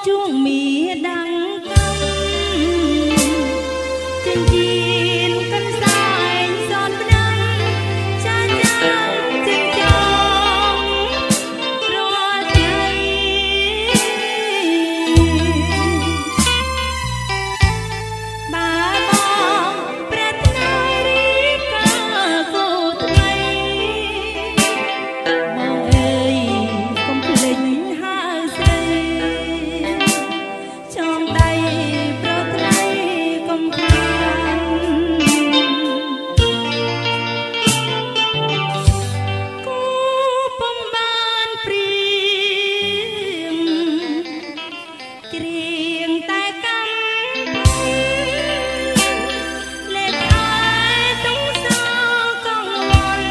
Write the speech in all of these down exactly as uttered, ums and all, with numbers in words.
ជួងមានដាំងកំចិញ្ចៀនកាន់សែងសនផ្ដាំចាចាំចិញ្ចោមរាល់ថ្ងៃបើបងប្រាថ្នារីកាគូថ្មីបងអើយកុំភ្លេចហើស្រីចងដៃប្រថ្លៃកុំខានគូពុំបានព្រៀងច្រៀងតែកម្មលេខឯទុំសោកងវល់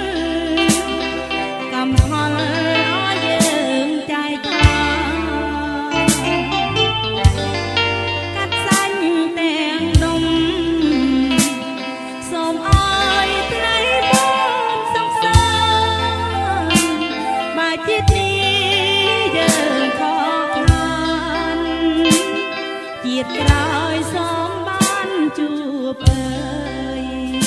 កំហល់ឲ្យយើងចែកខាកាត់សាញ់ទាំងដុំសូមឲ្យថ្លៃបងសង្សារបើជាតិនេះយើងខកខានជាតិក្រោយសូមបានជួបអើយ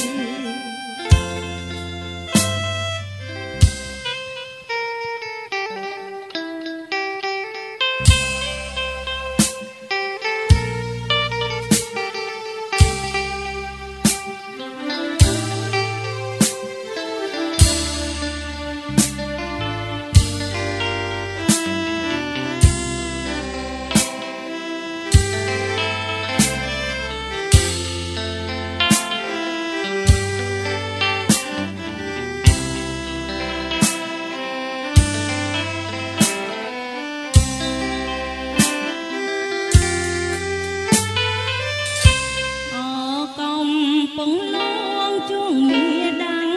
អកំពុងលងជួងមានដាំង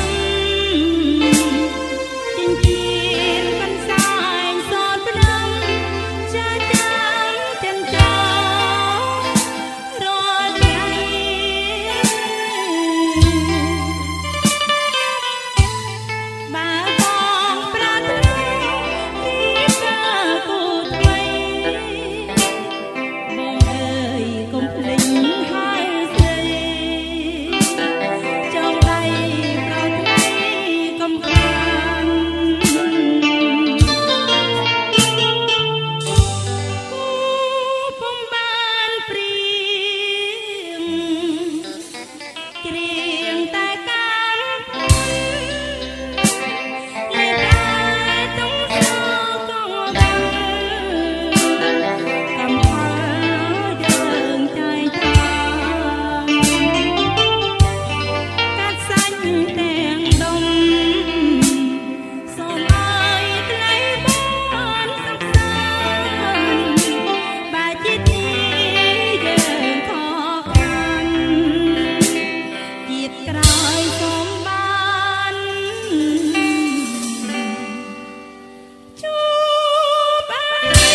កំចិញ្ចៀនកាន់សែងសនផ្ដាំចាចាំចិញ្ចោមរាល់ថ្ងៃបើបងប្រាថ្នារីកាគូថ្មីបងអើយកុំភ្លេចហើស្រីចងដៃប្រថ្លៃកុំខានគូពុំបានព្រៀងច្រៀងតែកម្មលេខឯទុំសោកងវល់កំហល់យើងចែកខានកាត់សាញ់ទាំងដុំសូមឲ្យថ្លៃបានសង្សារបើជាតិនេះយើងខកខានជាតិក្រោយសូមបានជួបអើ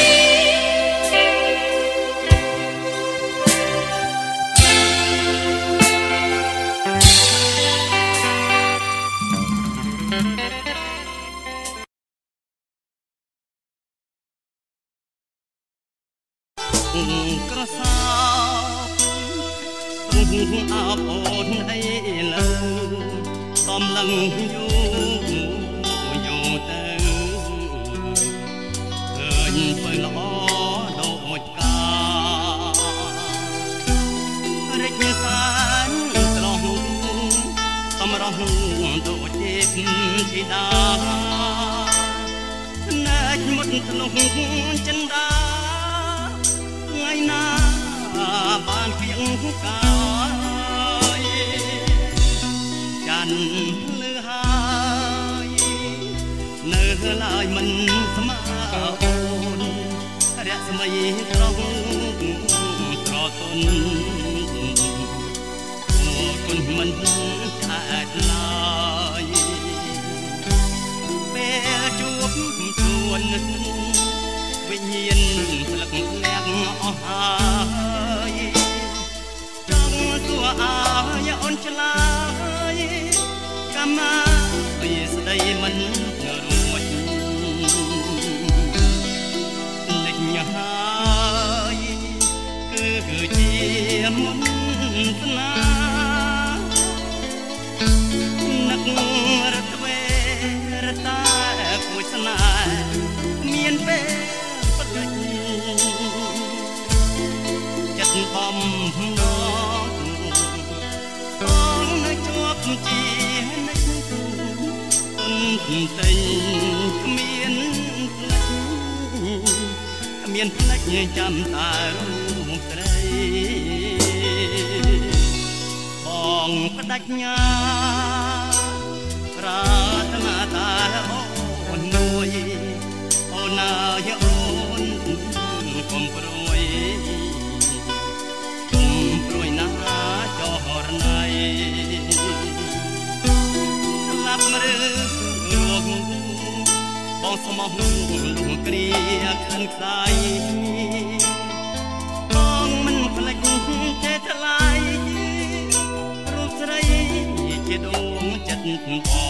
ក្រសោបអបអូនអីលើសំឡឹងយូយូទៅឃើញបើល្អដូចការិចសានស្រស់សម្រស់ដូចទេពធីតាណែចមុតធ្លុះចិន្តាថ្ងៃណាបានភៀងកាយចាន់ភ្លឺហើយនៅឡើយមិនស្មើអូនរស្មីត្រង់ត្រទន់អូគុណមិនខាតឡើយពេលជួបជួនវិញ្ញាណផ្លឹកលាក់អស់ហើយចង់សួរអាយអូនឆ្លើយកម្ម ពីស្ដីមិនរួច និញហាទិញគ្មានផ្លេចគ្មានផ្លេចចាំតារូបស្រីបងផ្ដាច់ញាប្រាថ្នាតាអូនមួយអូនណាយអូនកុំព្រួយកុំព្រួយណាចោរណៃស្លាប់ឬលោកបងស្មោះលោកគ្រាក្លិនខ្សាយបងមិនផ្លេចចេះថ្លៃរូបស្រីជាដួងចិត្តបង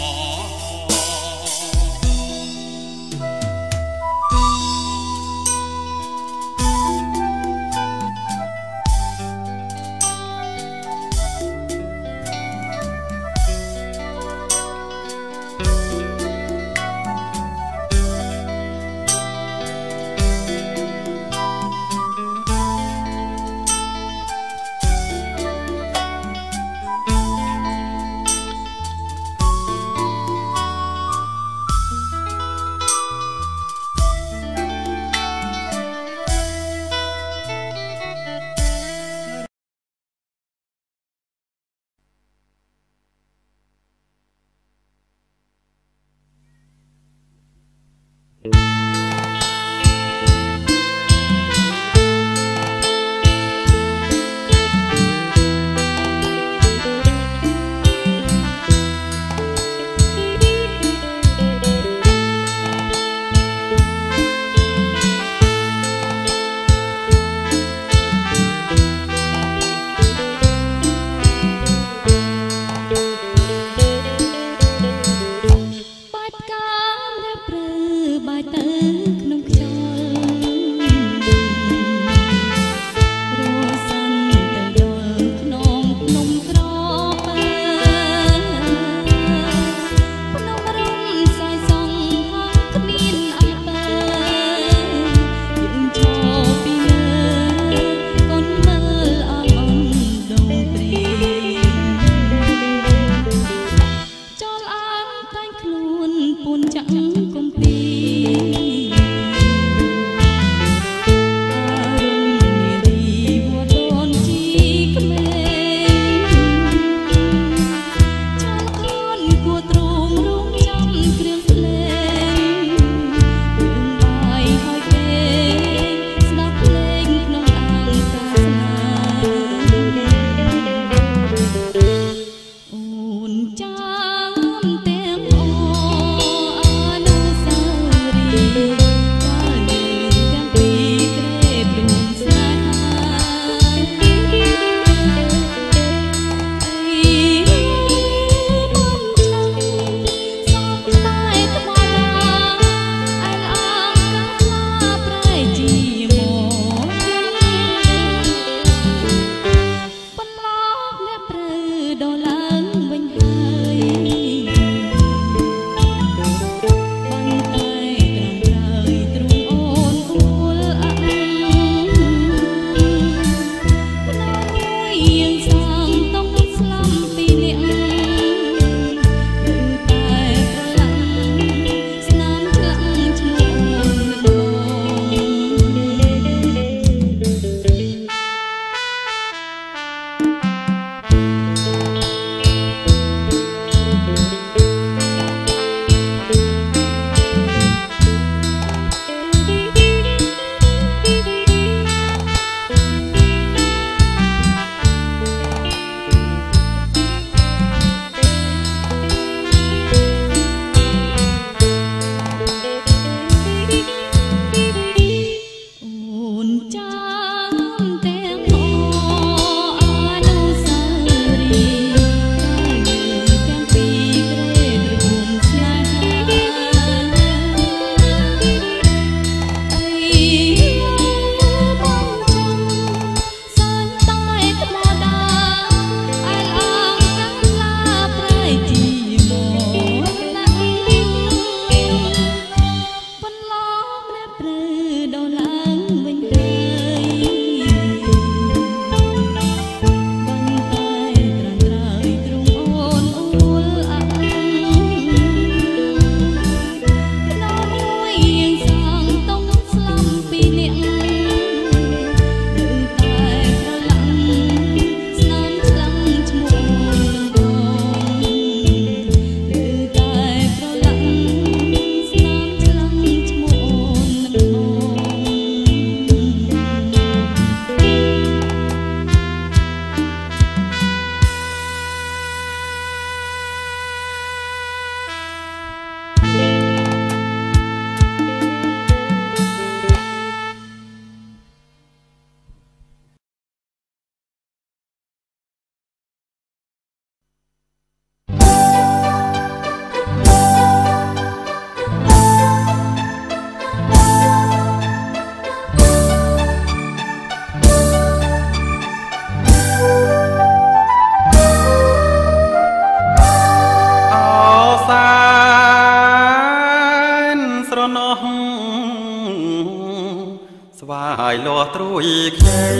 ស្វាយលាស់ត្រួយខ្ចី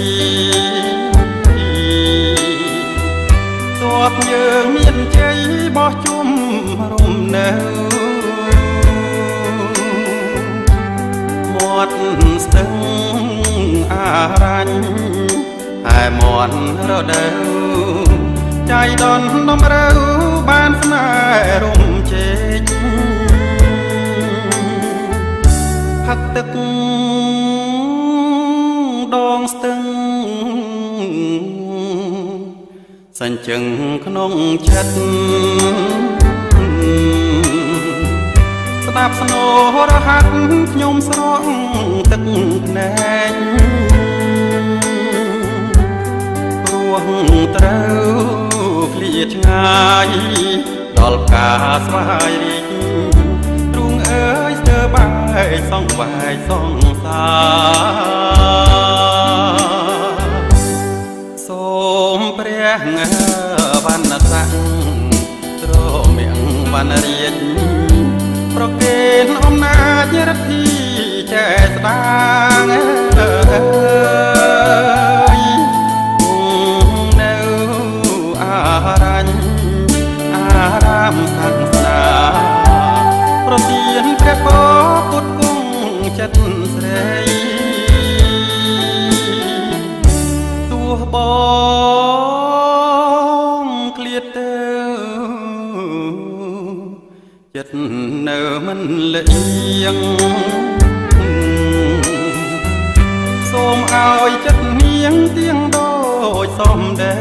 ទោះយើងមានជ័យបោះជុំរំនៅមាត់ស្ទឹងអារ៉ាញ់ហើយមាត់រដូវใจដន់តម្រូវបានស្នេហ៍រំជែកផឹកទឹកដងស្ទឹងសាញ់ជឹងក្នុងចិត្តស្ដាប់ស្នូរហាត់ខ្ញុំស្រង់ទឹកភ្នែកព្រោះត្រូវឃ្លាតឆ្ងាយដល់ការស្វាយរីកទ្រូងអើយស្ទើបាយសងវាយសងសាសូមព្រះវណ្ណស័ក្តិទ្រមៀងវណ្ណរាជប្រកេនអំណាចរដ្ឋាចេស្តាងនៅអារ៉ាញ់អារាមសាសនាប្រទានព្រះពរពុទ្ធគង់ចិត្តស្រីទោះបងឃ្លាតទៅចិត្តនៅមិនលៀងសូមឲ្យចិត្តនាងទៀងដូចសំដី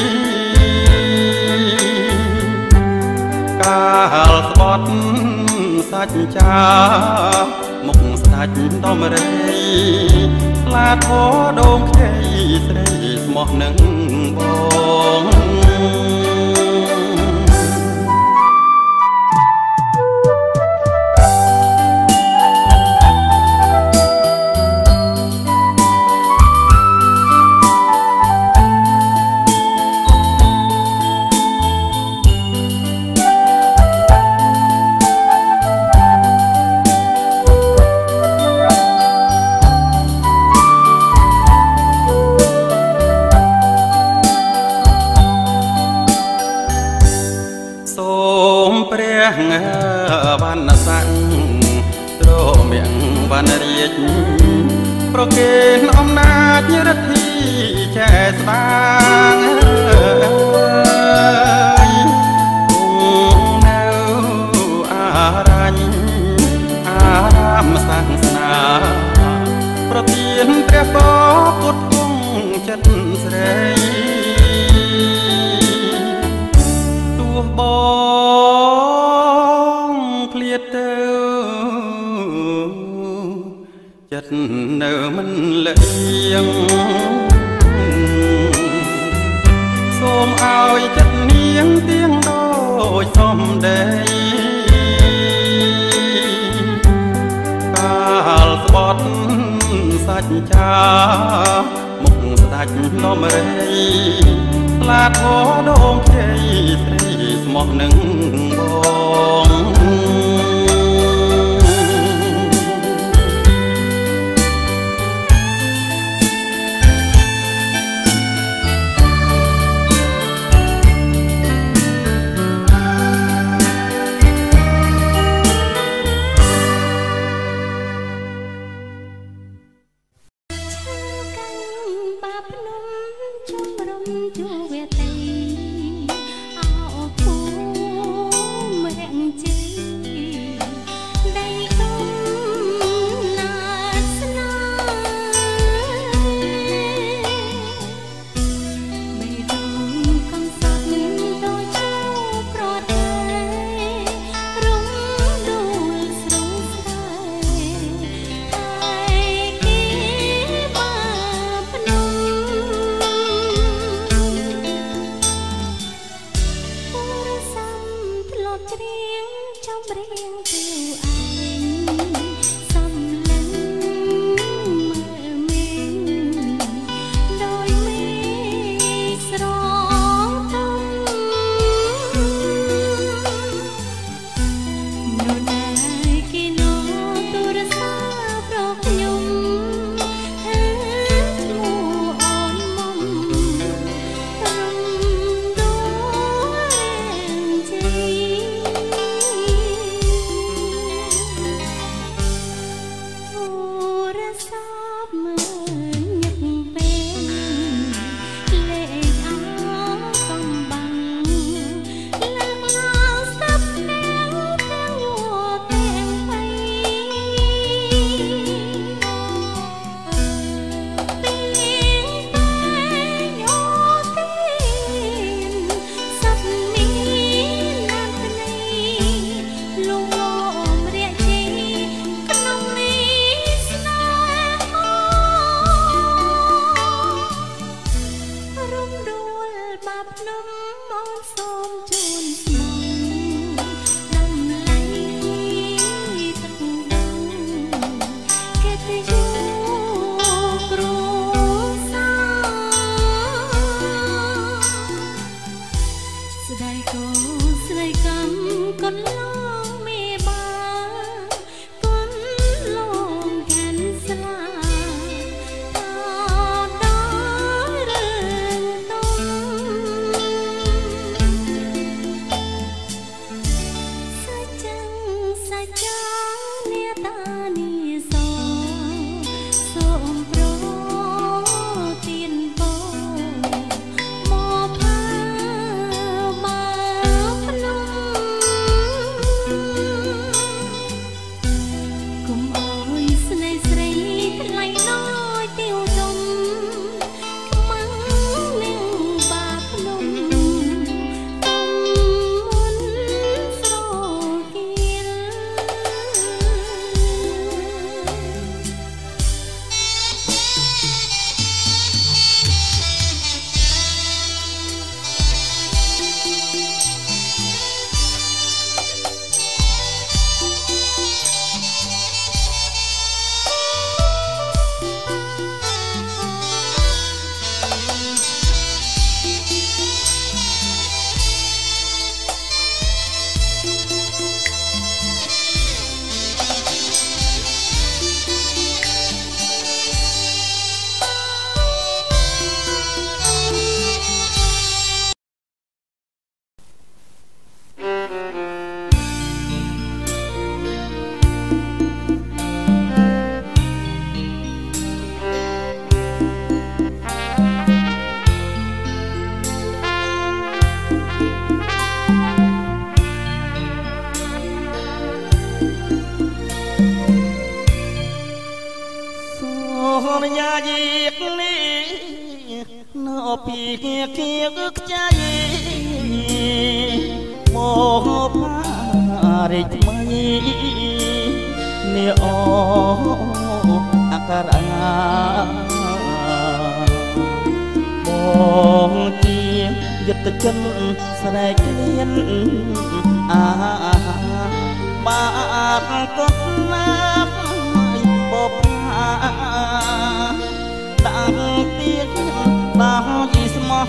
កាលស្បត់សាច់ចាមុខស្ដាច់ដំរីខ្លាធោដងខ្ចីស្រីស្មោះនឹងបងវណ្ណស័ក្តិទ្រមៀងវណ្ណរាជប្រកេនអំណាចរដ្ឋាចេស្តាងនៅអារ៉ាញ់អារាមសាសនាប្រទានព្រះពរពុទ្ធគង់ចិត្តស្រីទោះបងឃ្លាតទៅចិត្តនៅមិនលៀងសូមឲ្យចិត្តនាងទៀងដូចសំដីកាលស្បត់សាច់ចាមុខស្ដាច់ដំរីខ្លាធោដងខ្ចីស្រីស្មោះនឹងបងអោភូមិរែងជ័យរយាយនេះនៅពីគ្នាគ្នាខ្ចាយមករិចថ្មីនេះអូអការៈបងជាយុទ្ធជនស្រែកលៀនអាបាទកត់ណាស់បបដាក់ទៀតដាក់យីស្មោះ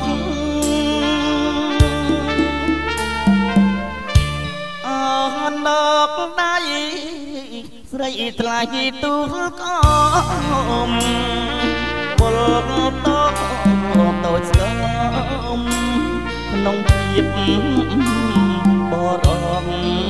អនដកដៃស្រីថ្លៃទូកអមពលតោតូចស្គមក្នុងភាពបរង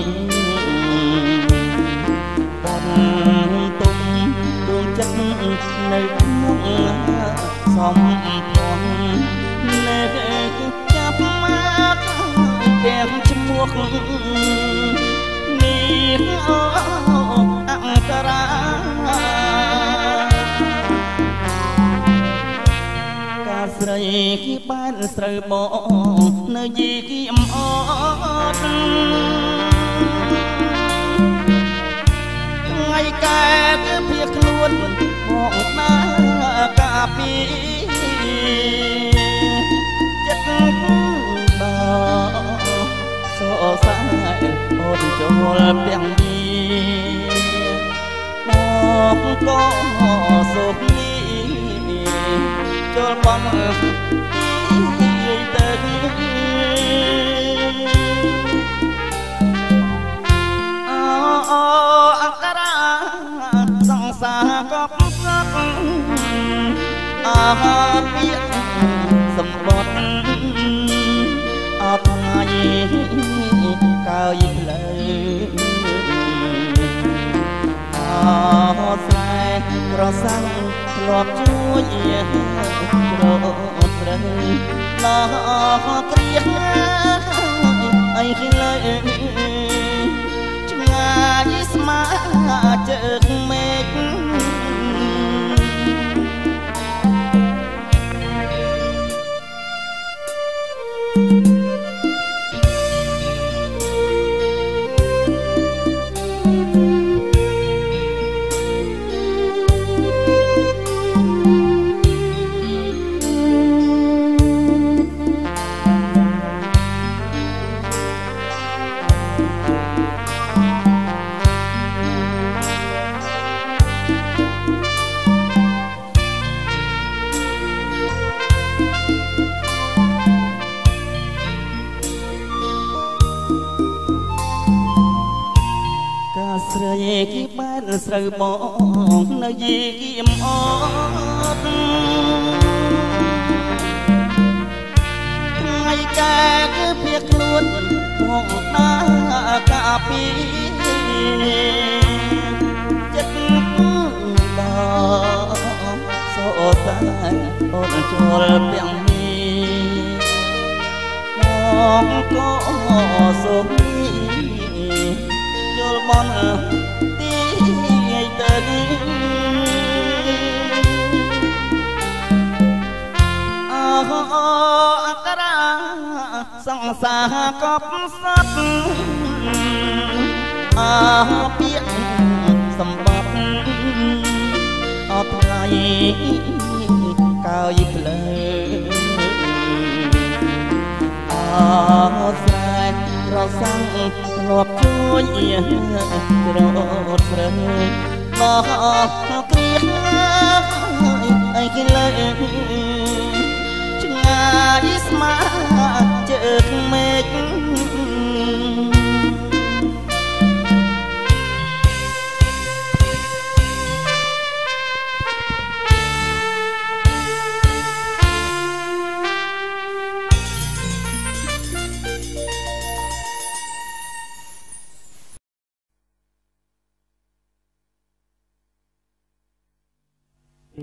បំទុំដួងចិត្តនៅក្នុងសំផងនៅចាប់មកកែមឈ្មោះនេះអូអង្ការ៉ាការស្រីគីបានស្រូវមកនៅយីគីអំអត់ថ្ងៃកែគឺភៀសខ្លួនមកណាកាពីចិត្តដល់សោសាយអូនចូលទាំងនេះមកក៏សុខចូលបំទៅអូអក្សរសង្សារក៏ផ្សត់អាពាក្យសម្បត្តិអត់ថ្ងៃកើយផ្លូវអស្រែក្រសាំងធ្លាប់ជួយរត់ព្រឹងឡោគ្រៀងអីគេលើឆ្ងាយស្មាជើងមេឃស្រីគីបានស្រូវបងនៅយីគីអំអត់ថ្ងៃកែគឺភៀសខ្លួនមកណាកាពីចិត្តដល់សោសាអូនចូលទាំងនេះមកក៏សុខចូលបនទីទៅអអក្សរសង្សារក៏ផ្សត់អពាក្យសម្បត្តិអត់ថ្ងៃកើយផ្លូវអស្រែក្រសាំងធ្លាប់ជួយរត់ព្រឹងបោះគ្រៀងអីគេលើឆ្ងាយស្មាជើងមេឃน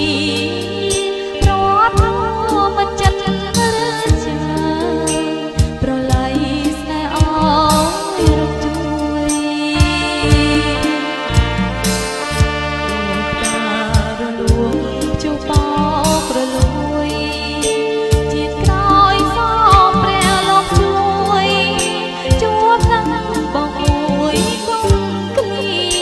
เพราะเพราะมันจัดเรื่อเจอประไลสแนออยรักจุยตาระลวงจูปอกระลวยจิตกลอยสองแปรลงช่วยจูบนั่งบอกโอยกงกลี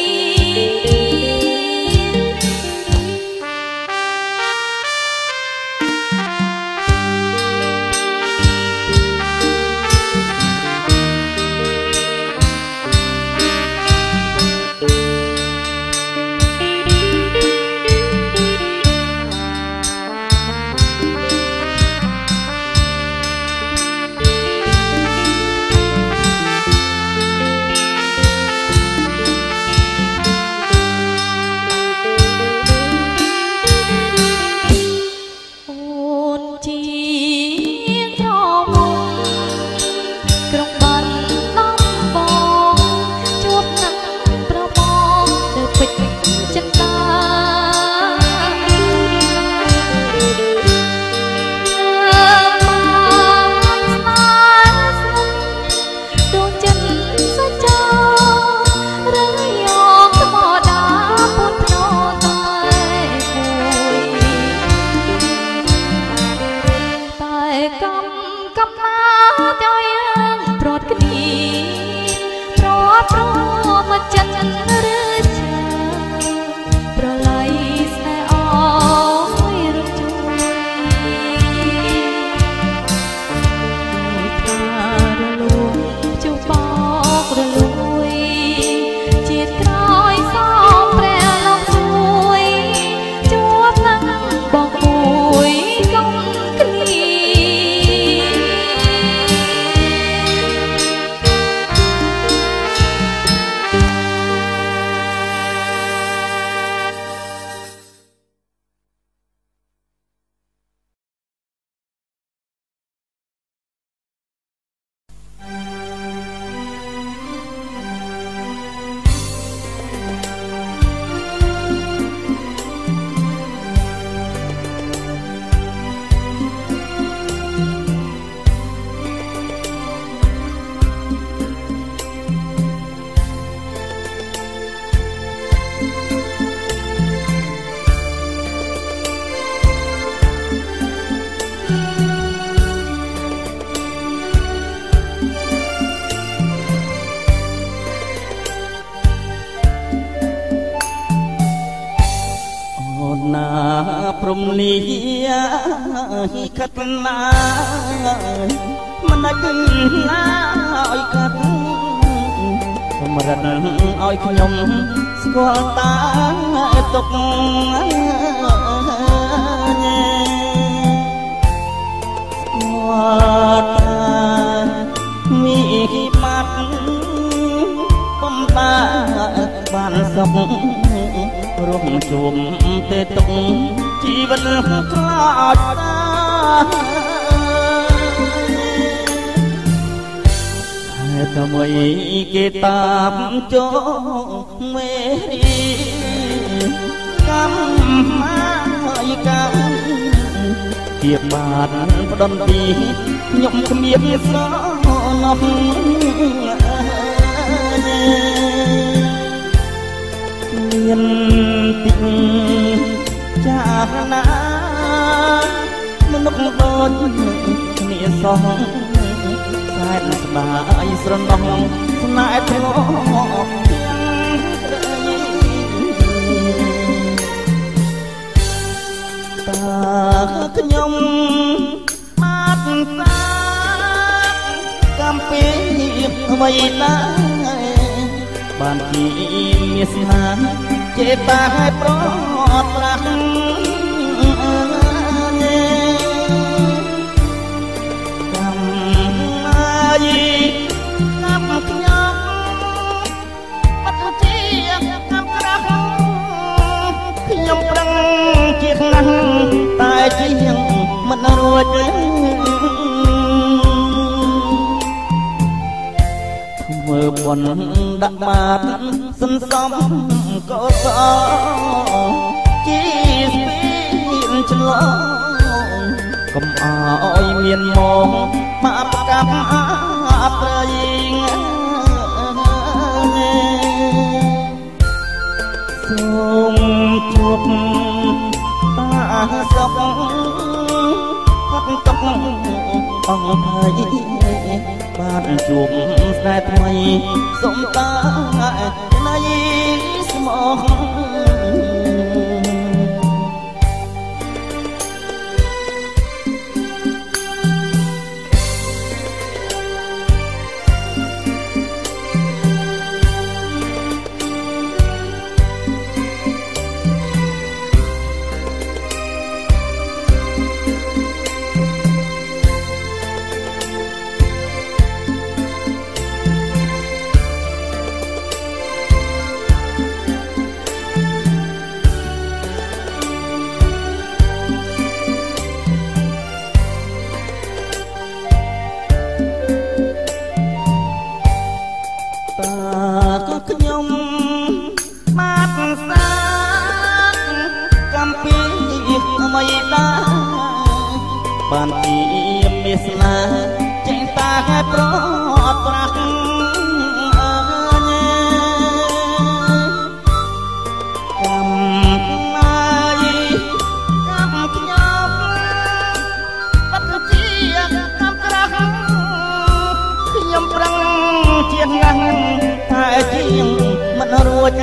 ព្រំនេះកាត់ណាមិនដាច់ណាឲ្យកាត់សម្រិតឲ្យខ្ញុំស្គាល់តាទុកស្គាល់តាមីបាត់បំបាបានសុខរងជួមទេទុកជីវិតខ្លាចតាតែថ្មីគេតាមចូលមេរីកម្មមកកម្មជាបានផ្ដន់ទីខ្ញុំគ្មានសនោះមានទីចារណាមនុស្សដូចគ្នាសោះសែនស្បាយស្រណោះស្នេហ៍ធ្ងន់តាខ្ញុំបានសាកំពីអ្វីដែរបានជាមានស្នាចេតាឲ្យប្រត់ប្រាស់កំអាយកំខ្ញុំបាត់ជាកំក្រាស់ខ្ញុំប្រឹងជាខ្លាំងតែជាមិនរួចមើលបនដាក់បាតសន្សំក៏សជាស្ពីឡងកុំអោយមានមកមកប្រកាប់អត់ត្រីសូមជួបតាសុខផុតទុកអង្គភ័យបានជួបស្នេហ៍ថ្មីសូមតាណៃស្មោះខ្ញុំបាត់សាកំពីអ្វីដែរបានពីមេស្នាចេញតាឲ្យប្រត់ប្រាស់អើញកំណាយកំខ្ញុំបាត់ជាកំក្រាស់ខ្ញុំប្រឹងជាងាស់តែជាងមិនរួច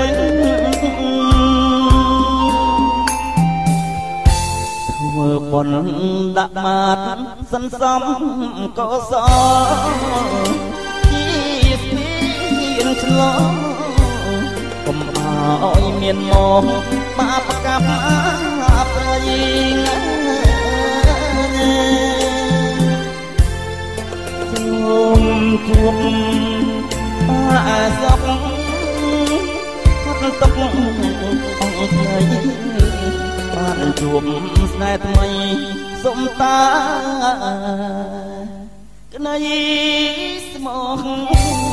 ធ្វើបុណ្យដាក់បាតសន្សំកុសលជាស្ពានឆ្លងកុំអោយមានមកបាបកម្មប្រយសូមជួបអាសុខផុតទុកអង្គស្រីបានជួបស្នេហ៍ថ្មីសុំតាក្តីស្មោះ